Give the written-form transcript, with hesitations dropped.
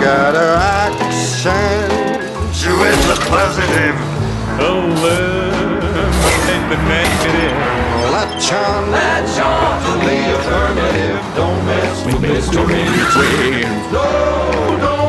got an accent. You is the positive. Oh, take the negative. Latch on to the affirmative. Don't mess with Mr. Anything. No, don't